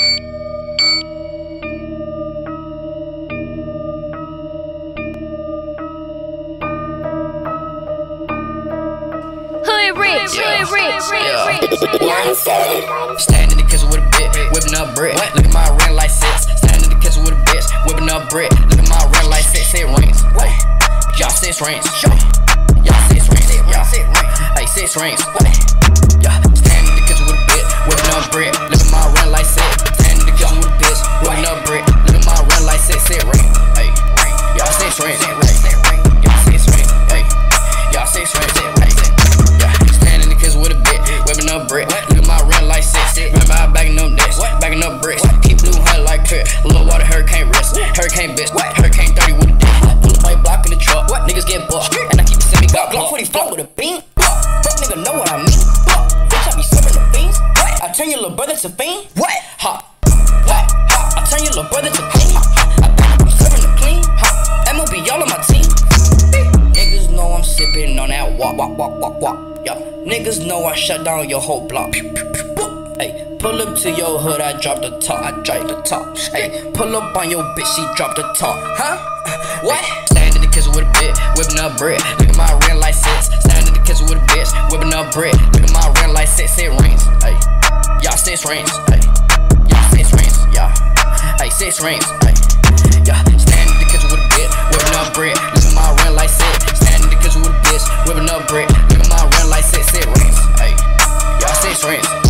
Stand in the kitchen with a bitch, whipping up bread. Look at my rent like 6. Stand in the kitchen with a bitch, whipping up bread. Look at my rent like 6. It rings. Y'all 6 rings. Y'all 6 rings. Hey, 6 rings. Yeah. Stand in the kitchen with a bitch, whipping up bread. Look at my rent like 6. Stand in the kitchen with a bitch, whipping up bread. Look at my rent like 6. It rings. Hey, y'all 6 rings. Y'all 6 rings. Hey, y'all 6 rings. Stand in the kitchen with a bitch, whipping up bread. Look at my rent like 6. Remember I backing up this, backing up bricks. Keep blue hunt like clear. Little water, hurricane wrist, hurricane bitch, hurricane 30 with a dick. Pull up white block in the truck, niggas get bucked, and I keep it semi Glock 40 flock with a beam. Fuck nigga know what I mean. Bitch, I be serving the beans. I turn your little brother to fiend. What? Ha. I turn your little brother to fiend. I think I'm serving the clean. MOB y'all on my team. Niggas know I'm sipping on that walk. Yo, niggas know I shut down your whole block. Ay, pull up to your hood, I drop the top. Ay, pull up on your bitch, she drop the top. Huh? What? Stand in the kitchen with a bitch, whipping up bread. Look at my rent like 6. Stand in the kitchen with a bitch, whipping up bread. Look at my rent like 6. It rings. Ay, y'all 6 rings. Ay, y'all 6 rings. Yeah. Ay, 6 rings. Ay, yeah. Stand in the kitchen with a bitch, whipping up bread. Look at my rent like 6. Stand in the kitchen with a bitch, whipping up bread. Look at my rent like 6. It rings. Ay, y'all 6 rings.